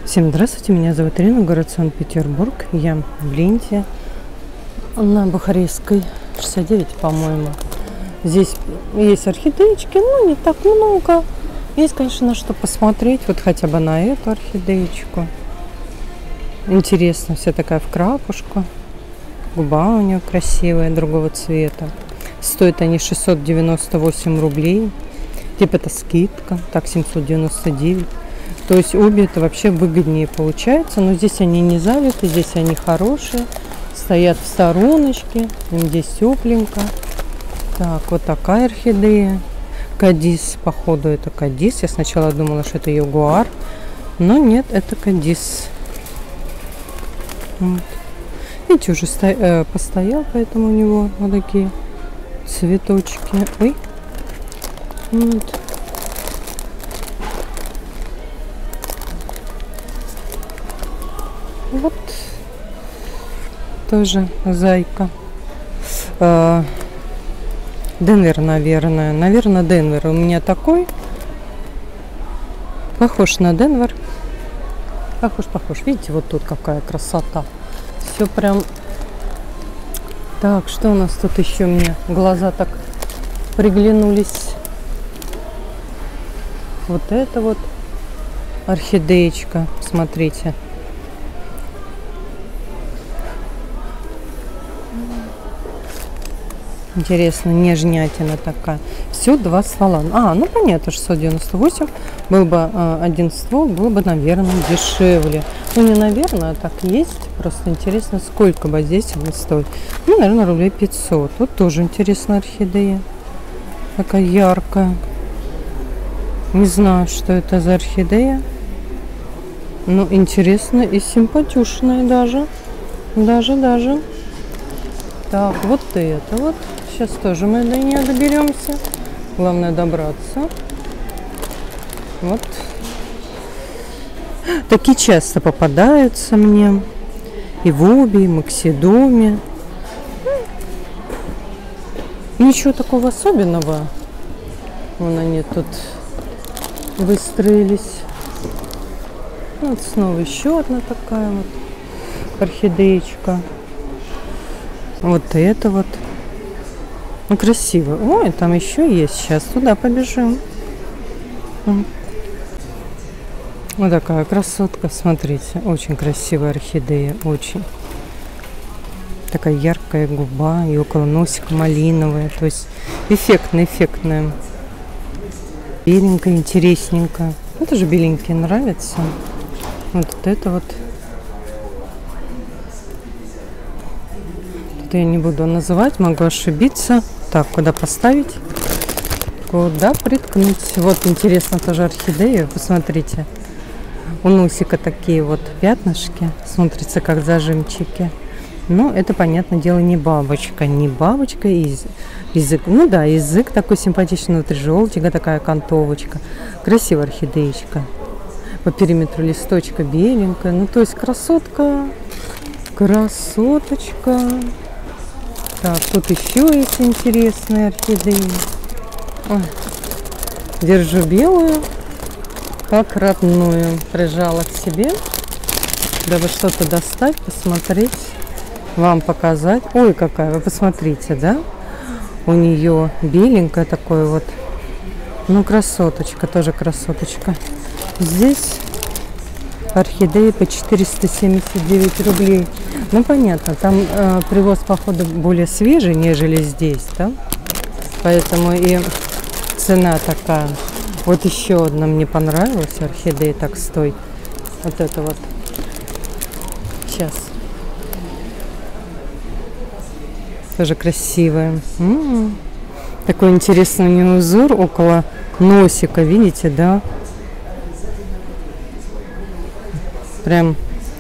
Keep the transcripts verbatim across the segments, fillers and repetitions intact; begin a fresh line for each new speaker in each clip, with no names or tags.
Всем здравствуйте, меня зовут Ирина, город Санкт-Петербург. Я в ленте на Бухарестской, шестьдесят девять, по-моему. Здесь есть орхидеечки, но не так много. Есть, конечно, на что посмотреть. Вот хотя бы на эту орхидеечку. Интересно, вся такая в крапушку. Губа у нее красивая, другого цвета. Стоят они шестьсот девяносто восемь рублей. Типа это скидка. Так, семьсот девяносто девять. То есть обе это вообще выгоднее получается. Но здесь они не залиты, здесь они хорошие. Стоят в стороночке. Здесь тепленько. Так, вот такая орхидея. Кадис, походу это кадис. Я сначала думала, что это ягуар. Но нет, это кадис. Вот. Видите, уже сто... э, постоял, поэтому у него вот такие цветочки. Ой. Вот. Вот тоже зайка. Э, Денвер, наверное. Наверное, Денвер. У меня такой. Похож на Денвер. Похож, похож. Видите, вот тут какая красота. Все прям. Так, что у нас тут еще мне? Глаза так приглянулись. Вот это вот орхидеечка. Смотрите. Интересно, нежнятина такая. Все два ствола. А, ну понятно, шестьсот девяносто восемь. Был бы э, один ствол, было бы, наверное, дешевле. Ну, не наверное, а так есть. Просто интересно, сколько бы здесь он стоит. Ну, наверное, рублей пятьсот. Вот тоже интересная орхидея. Такая яркая. Не знаю, что это за орхидея. Ну, интересная и симпатичная даже. Даже, даже. Так, вот это вот. Сейчас тоже мы до нее доберемся. Главное добраться. Вот. Такие часто попадаются мне. И в Оби, и в Максидоме. Ничего такого особенного. Вон они тут выстроились. Вот снова еще одна такая вот орхидеечка. Вот это вот. Ну, красиво. Ой, там еще есть. Сейчас туда побежим. Вот такая красотка. Смотрите. Очень красивая орхидея. Очень. Такая яркая губа. И около носика малиновая. То есть эффектная, эффектная. Беленькая, интересненькая. Это же беленькие нравится. Вот это вот. Я не буду называть, могу ошибиться. Так, куда поставить? Куда приткнуть? Вот, интересно, тоже орхидея. Посмотрите. У носика такие вот пятнышки. Смотрится, как зажимчики. Но это, понятное дело, не бабочка. Не бабочка, язык. Ну да, язык такой симпатичный. Внутри желтенькая такая окантовочка. Красивая орхидеечка. По периметру листочка беленькая. Ну, то есть красотка. Красоточка. Так, тут еще есть интересные орхидеи. Ой. Держу белую, как родную. Прижала к себе, дабы что-то достать, посмотреть, вам показать. Ой, какая, вы посмотрите, да? У нее беленькая такое вот. Ну, красоточка, тоже красоточка. Здесь орхидеи по четыреста семьдесят девять рублей. Ну, понятно, там э, привоз, походу, более свежий, нежели здесь, да? Поэтому и цена такая. Вот еще одна мне понравилась орхидея. Так, стой. Вот это вот. Сейчас. Тоже красивая. М-м-м. Такой интересный у нее узор около носика, видите, да? Прям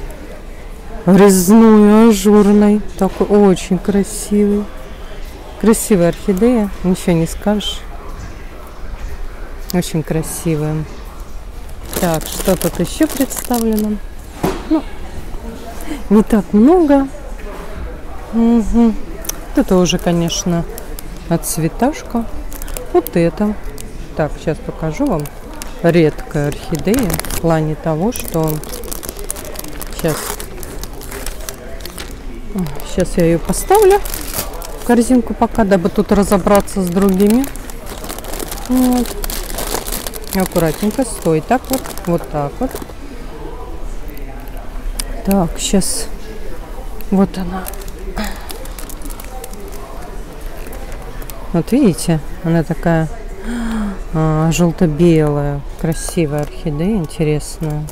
резной, ажурный. Такой очень красивый. Красивая орхидея. Ничего не скажешь. Очень красивая. Так, что тут еще представлено? Ну, не так много. Угу. Это уже, конечно, отцветашка. Вот это. Так, сейчас покажу вам. Редкая орхидея в плане того, что Сейчас. Сейчас я ее поставлю в корзинку пока, дабы тут разобраться с другими. Вот. Аккуратненько, стой. Так вот, вот так вот. Так, сейчас. Вот она. Вот видите, она такая а, желто-белая, красивая орхидея, интересная.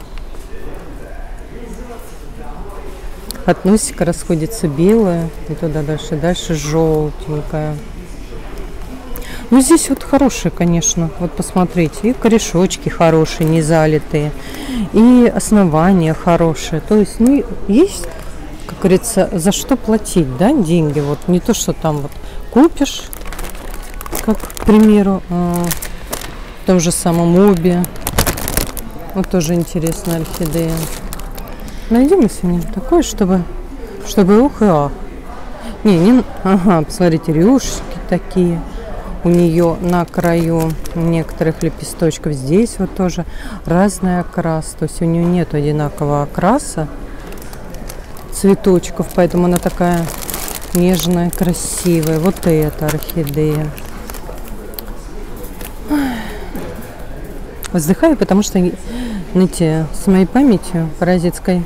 От носика расходится белая, и туда дальше, дальше желтенькая. Ну, здесь вот хорошие, конечно, вот посмотрите, и корешочки хорошие, не залитые, и основания хорошие. То есть, ну, есть, как говорится, за что платить, да, деньги. Вот не то, что там вот купишь, как, к примеру, в том же самом Оби. Вот тоже интересная орхидея. Найдем мы сегодня такое, чтобы, чтобы ух и ах. Не, не, ага, посмотрите, рюшки такие. У нее на краю некоторых лепесточков. Здесь вот тоже разный окрас. То есть у нее нет одинакового окраса цветочков, поэтому она такая нежная, красивая. Вот эта орхидея. Вздыхаю, потому что, знаете, с моей памятью паразитской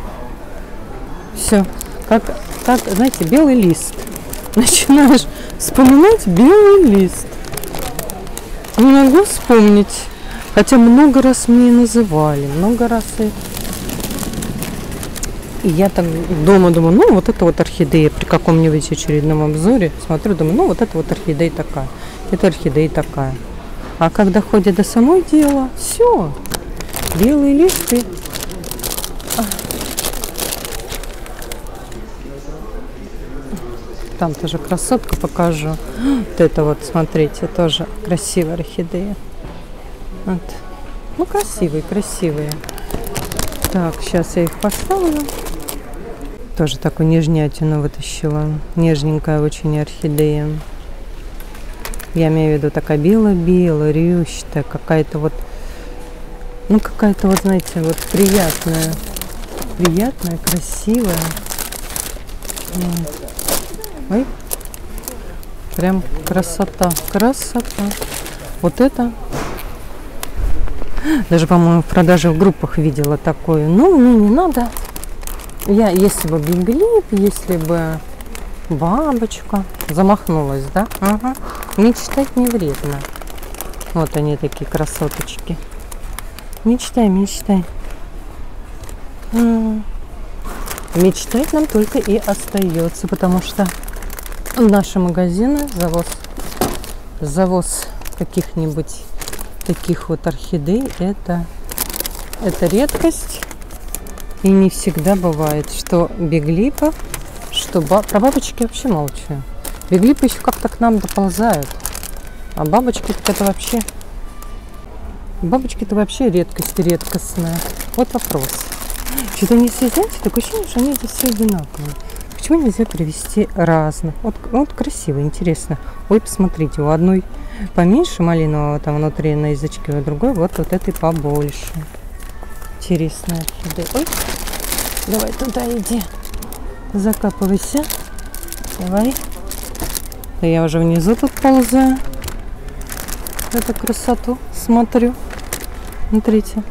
все, как, как, знаете, белый лист. Начинаешь вспоминать белый лист. Не могу вспомнить. Хотя много раз мне называли. Много раз и... и я так дома думаю, ну вот это вот орхидея. При каком-нибудь очередном обзоре смотрю, думаю, ну вот это вот орхидея такая. Это орхидея такая. А когда ходит до самой дела, все. Белые листы. Там тоже красотка покажу. Вот это вот, смотрите, тоже красивая орхидея. Вот. Ну, красивые, красивые. Так, сейчас я их поставлю. Тоже такую нежнятину вытащила. Нежненькая очень орхидея. Я имею в виду такая белая-белая, рющатая, какая-то вот, ну, какая-то вот, знаете, вот приятная. Приятная, красивая. Ой, прям красота, красота. Вот это. Даже, по-моему, в продаже в группах видела такое. Ну, мне не надо. Я, если бы биглип, если бы бабочка. Замахнулась, да? Ага. Мечтать не вредно. Вот они такие красоточки. Мечтай, мечтай. М-м. Мечтать нам только и остается, потому что наши магазины, завоз, завоз каких-нибудь таких вот орхидей, это, это редкость. И не всегда бывает, что биглипов, что ба... про бабочки вообще молчу. Биглипы еще как-то к нам доползают. А бабочки это вообще... Бабочки это вообще редкость редкостная. Вот вопрос. Что-то не все, знаете, такое ощущение, что они здесь все одинаковые. Почему нельзя привезти разных? Вот, вот красиво, интересно. Ой, посмотрите, у одной поменьше малинового там внутри на язычке, у другой вот, вот этой побольше. Интересная орхидея. Ой, давай туда иди. Закапывайся. Давай. Да я уже внизу тут ползаю. Эту красоту смотрю. Смотрите.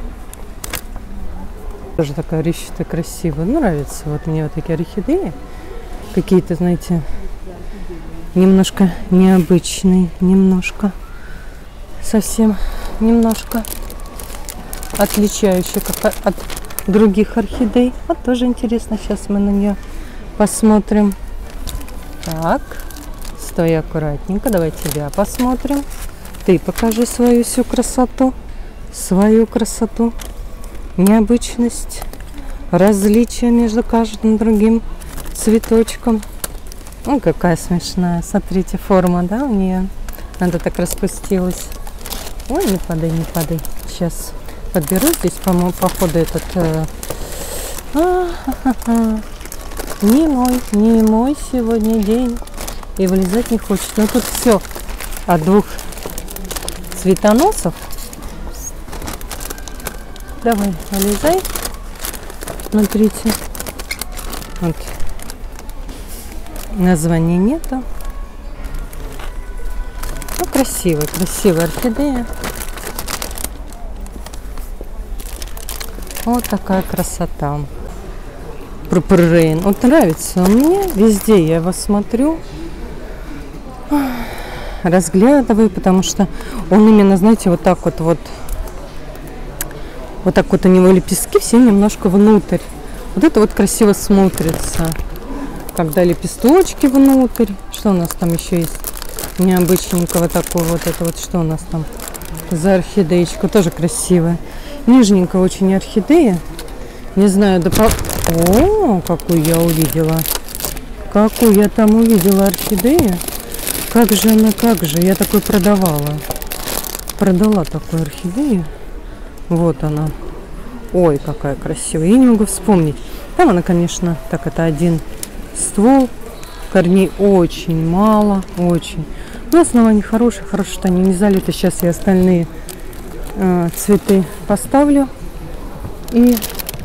Тоже такая рещатая, красивая. Нравится вот мне вот такие орхидеи. Какие-то, знаете, немножко необычные. Немножко. Совсем немножко отличающие как от других орхидей. Вот тоже интересно. Сейчас мы на нее посмотрим. Так. Стой аккуратненько. Давай тебя посмотрим. Ты покажи свою всю красоту. Свою красоту. Необычность. Различие между каждым другим цветочком. Ну, какая смешная. Смотрите, форма, да, у нее. Она так распустилась. Ой, не падай, не падай. Сейчас подберу здесь, по-моему, походу этот... Э... А-ха-ха. Не мой, не мой сегодня день. И вылезать не хочет. Но тут все от двух цветоносов. Давай, вылезай. смотрите. Вот. Названия нету. Ну, красивая, красивая орхидея. Вот такая красота. Purple Rain. Вот нравится мне. Везде я его смотрю. Разглядываю, потому что он именно, знаете, вот так вот вот вот так вот у него лепестки все немножко внутрь. Вот это вот красиво смотрится, когда лепесточки внутрь. Что у нас там еще есть необычненького такого? Вот это вот что у нас там за орхидеечка, тоже красивая. Нежненькая очень орхидея. Не знаю, да по... О, какую я увидела. Какую я там увидела орхидею. Как же она, как же. Я такой продавала. Продала такую орхидею. Вот она. Ой, какая красивая. Я не могу вспомнить. Там она, конечно, так это один ствол. Корней очень мало. Очень. Но основание хорошее. Хорошо, что они не залиты. Сейчас я остальные э, цветы поставлю. И...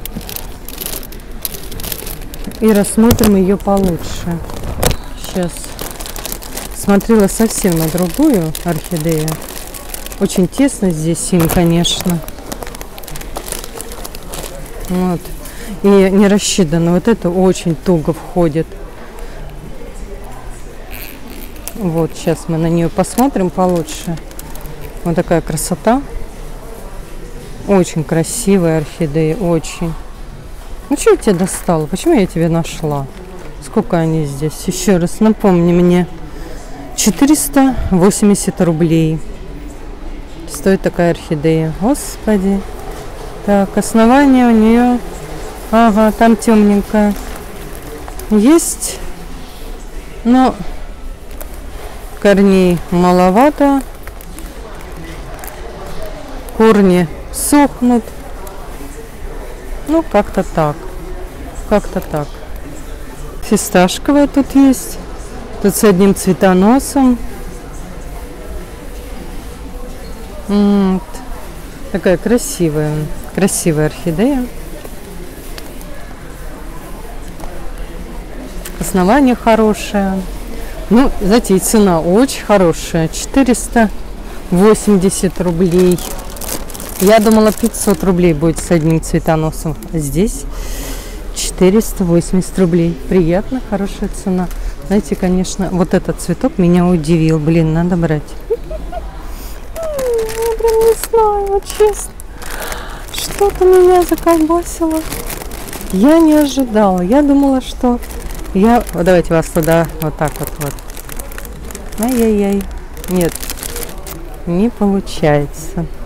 И рассмотрим ее получше. Сейчас смотрела совсем на другую орхидею. Очень тесно здесь им, конечно. Вот. И не рассчитано. Вот это очень туго входит. Вот, сейчас мы на нее посмотрим получше. Вот такая красота. Очень красивая орхидея, очень. Ну, что я тебя достала? Почему я тебя нашла? Сколько они здесь? Еще раз напомни мне. четыреста восемьдесят рублей стоит такая орхидея. Господи. Так, основание у нее... Ага, там темненькое. Есть. Но корней маловато. Корни сохнут. Ну, как-то так. Как-то так. Фисташковая тут есть. Тут с одним цветоносом. Вот. Такая красивая. Красивая орхидея. Основание хорошее. Ну, знаете, и цена очень хорошая. четыреста восемьдесят рублей. Я думала, пятьсот рублей будет с одним цветоносом. А здесь четыреста восемьдесят рублей. Приятно, хорошая цена. Знаете, конечно, вот этот цветок меня удивил. Блин, надо брать. Я прям не знаю, честно. Что-то меня заколбасило. Я не ожидала. Я думала, что я... Давайте вас туда вот так вот. вот. Ай-яй-яй. Нет, не получается.